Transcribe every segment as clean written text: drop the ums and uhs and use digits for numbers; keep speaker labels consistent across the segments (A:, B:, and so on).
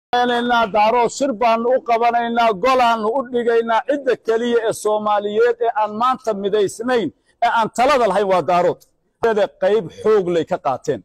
A: إننا دارو شربان وقبنا قلان ودقينا عدة كلية الصوماليات أن ما تمدي سنين أن تلاد الهي وداروت هذا قيب حوق لك قاتين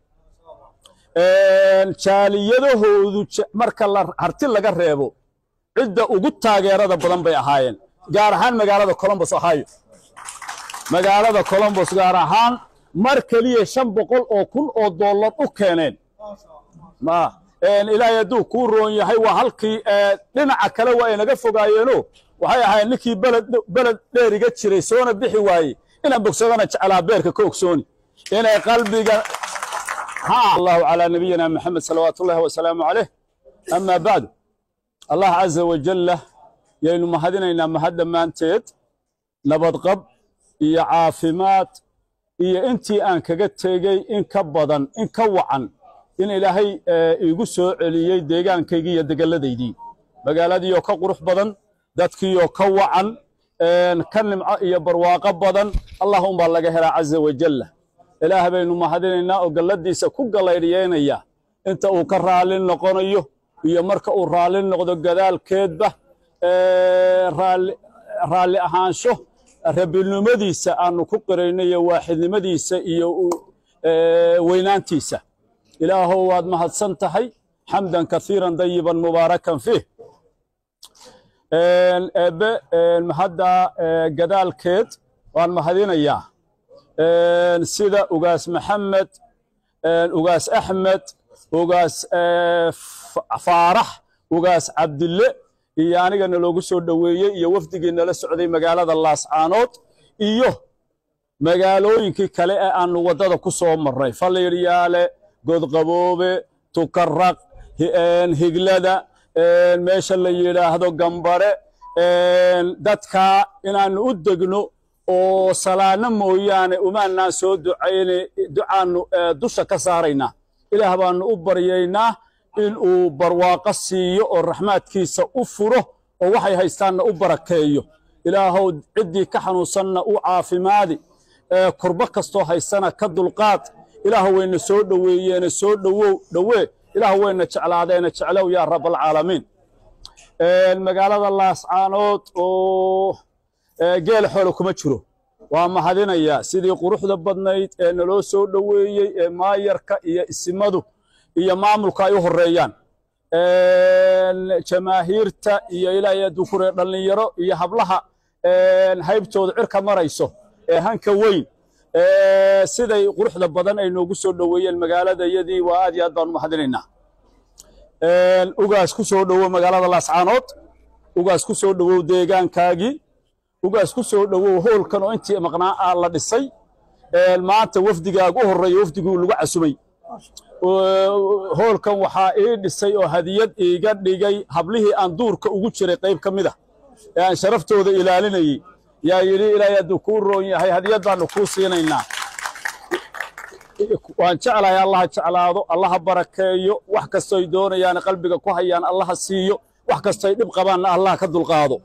A: شاليده هو مركل هرتل لك الريبو عدة وقت تاجر هذا بدن بيهاين جارهان مقالة كولومبوس هاي مقالة كولومبوس جارهان مركلية شنبقول أو كل أو دولار وكانين ما إن إلى يدو كورون يهاي وهالكي لنا عكلوا إن جفوا جاينو وهاي هاي نكي بلد رجعت شريسون بحواي إن بكسرنا على بيرك كوكسوني إن قلبي ها الله على نبينا محمد صلوات الله وسلامه عليه أما بعد الله عز وجل ينو مهدنا إن مهد ما أنتيت نبض قب يا عافمات يا أنتي أنك جت جاي إن كبضا إن كوعا إن إلهي يقصو عليي ديجان كيجي يدقل ديدي بقالدي يوكا قروح بدن دتكي يوكا وعن نكلم يا برواقة بدن اللهم بالله هلا عز وجل إله بينو مهدنا وقلدي سكوك غيريين إياه أنت وكرالين نقونيو iyo marka uu raalin noqdo gadaalkeedba raali ahaansho rabbilnimadiisa aanu ku qiraynayo waaxidnimadiisa iyo weynaantiisa ilaahow waad mahadsan tahay xamdan kathiiran dayiban mubaarakan fiih mahadda gadaalkeed waan mahadinayaa sida ugaas maxamed ugaas axmed ugaas faarax ugaas cabdille iyo anigana loogu soo dhaweeyay iyo wafdigeena la socday magaalada laascaanood iyo magaalooyinkii kale ee aan wadada ku soo maray Faleeriyaale Godqaboobe Tukarraq Higlada meesha la yiraahdo Gambare dadka inaan u degno oo salaano mooyaane umaanaan soo ducaanu dusha ka saarayna ilaah baan u baryaynaa in uu barwaaqo siiyo oo raxmaadkiisa u furo oo waxay haystaanna u barakeeyo ilaahow ciddii ka xanuunsanna u caafimaadi kurba kastoo haysana ka dulqaad ilaahow wayna soo dhaweeyeen soo dhawee ilaahow wayna jeclaadeena jeclow yaa rabbal caalamiin magaalada laascaanood oo geel xoolo kuma jiro waa mahadinayaa sidii quruxda badnayd ee naloo soo dhaweeyay ee maayarka iyo isimadu iyo maamulka ay u horeeyaan jamaahiirta iyo ilaahay dukure dhalinyaro iyo hablaha haybtooda cirka marayso ee hanka weyn siday quruxda badan ay noogu soo dhaweeyeen magaalada yadii waa aad iyo aad baan u mahadinaynaa ugaas ku soo dhawo magaalada laascaanood ugaas ku soo dhawo deegaankaagii ugaas ku soo dhawo hoolkan oo intii maqnaa la dhisay maanta wafdigaagu horeeyay wafdiguu lagu casumay hoolkan waxaa ii dhisay oo hadiyad iiga dhigay hablihii aan duurka ugu jiray qayb ka mid ah ee aan sharaftooda ilaalinayay yaa yidhi ilaahay hadduu kuu roon yahay hadiyad baanu kuu siinaynaa waan jeclahay allaha jeclaado allaha barakeeyo wax kastoy doonayaan qalbiga ku hayaan allaha siiyo wax kastoy dhib qabaanna allaha ka dulqaado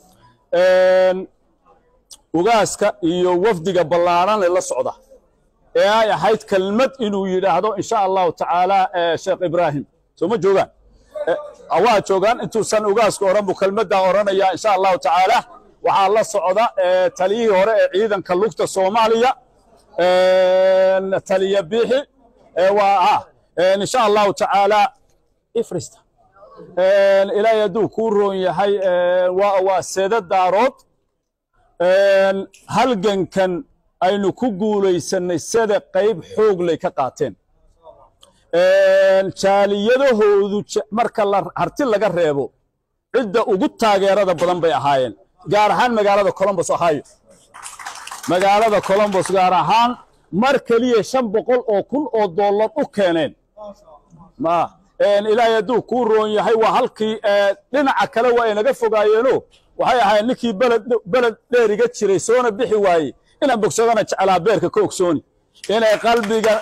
A: ugaaska iyo wafdiga ballaaran ee la socda ee ay ahayd kelmad inuu yiraahdo insha Allah taala Sheekh Ibrahim soo ma joogan awaa joogan intuu san ugaasku oran bu kelmadda oranaya insha Allah taala waxa la socda taliyii hore ee ciidanka lugta Soomaaliya taliya bixi waa insha Allah taala ifrista ila yadu ku roon yahay waa seeda daarood halgankan aynu ku guulaysanay sida qayb xoog leh ka qaateen jaaliyadahoodu marka harti laga reebo cidda ugu taageerada badan bay ahaayeen gaar ahaan magaalada Columbus Ohio magaalada Columbus gaar ahaan mar kaliya 500 oo kun oo dollar u keeneen ma ilaahay hadduu ku roon yahay waa halkii dhinaca kale waa inaga fogaayeeno waxay ahaayeen ninkii beled dheeriga jiray soona bixi waayey inaan bogsadana jeclaa beerka ka ogsooni inay qalbiga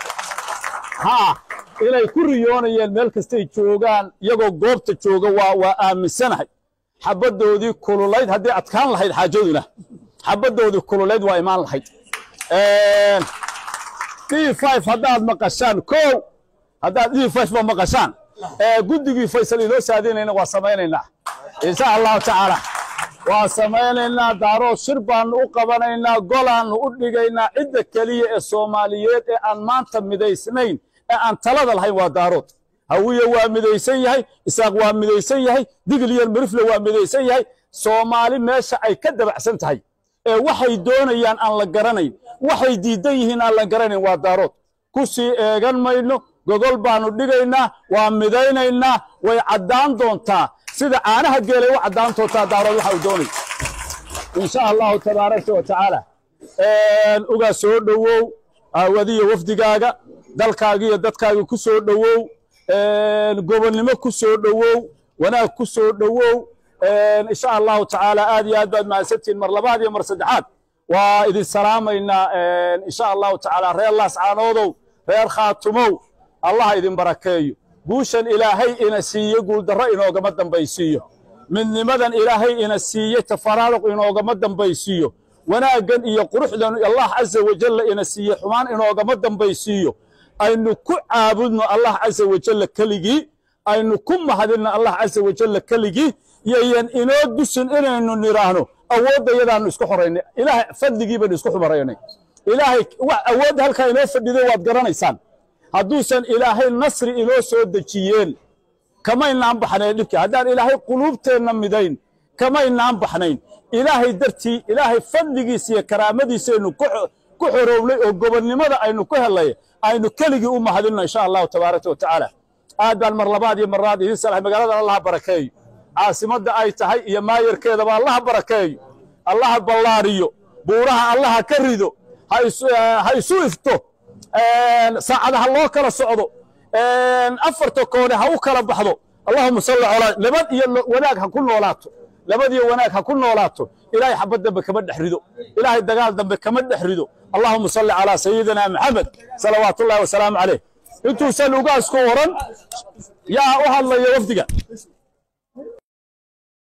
A: inay ku riyoonayeen meel kastay joogaan iyagoo goobta jooga waa aaminsanahay xabadoodii kululayd haddii adkaan lahayd xaajooduna xabadoodii kululayd waa imaan lahayd D5 haddaad maqashaan kow haddaad D5 ma maqashaan guddigii faysal inoo saadinayna waa samaynaynaa insha allahu tacaala waa samaynaynaa daarood shir baanu u qabanaynaa golaannu u dhigaynaa cidda keliya ee soomaaliyeed ee aan maanta midaysnayn ee aan talada lahayn waa daarood hawiye waa midaysan yahay isaaq waa midaysan yahay digliyar mirifle waa midaysan yahay soomaali meesha ay ka dabacsan tahay ee waxay doonayaan aan la garanayn waxay diidan yihiin aan la garanayn waa daarood ku sii eegan mayno gogol baanu dhigaynaa waa midaynaynaa way caddaan doontaa sida caanaha geelay u caddaan doontaa daarood waxa uu doonay insha allahu tabaaraka wa tacaala uga soo dhowow aawadiyo wafdigaaga dalkaaga iyo dadkaaga ku soo dhowow gobonnimo ku soo dhowow wanaag ku soo dhowow insha allahu tacaala aad iyo aad baad mahadsantihiin mar labaad iyo mar saddexaad waa idin salaamaynaa insha allahu tacaala reer laascaanoodow reer khaatumow allah idin barakeeyo guushan ilaahay ina siiyo guuldarro inoogama dambaysiiyo midnimadan ilaahay ina siiyey tafaraaruq inoogama dambaysiiyo wanaaggan iyo quruxdan allah caza wajalla ina siiye xumaan inoogama dambaysiiyo aynu ku caabudno allah caza wajalla keligii aynu ku mahadinno allah caza wajalla keligii yayan inoo dusin inaynu niraahno awoodda yadaannu isku xoraynay ilaahay fadligii baynu isku xumaraynay ilaahay awoodda halkaa inoo fadhiday waad garanaysaan hadduusan ilaahay nasri inoo soo dejiyeen kamaynaan baxnayn dhibkii haddaan ilaahay quluubteenna midayn kamaynaan baxnayn ilaahay dartii ilaahay fadligiisa iyo karaamadiisaynu ku xorownay oo gobonnimada aynu ku helay aynu keligii u mahadinno insha allahu tabaaraka wa tacaala aad baan mar labaad iyo marlaad idin salahay magaaladan allaha barakeeyo caasimadda ay tahay iyo maayarkeedaba allaha barakeeyo allaha ballaariyo buuraha allaha ka rido ha isu ifto saacadaha loo kala socdo afarta koone ha u kala baxdo allahuma salli calaa nabad iyo wanaag ha ku noolaato nabad iyo wanaag ha ku noolaato ilaahay xabad dambe kama dhex rido ilaahay dagaal dambe kama dhex rido allahuma salli calaa sayidina maxamed salawaatullahi wasalaamu caleyh intuusan ugaasku oran yaa u hadlaya wafdiga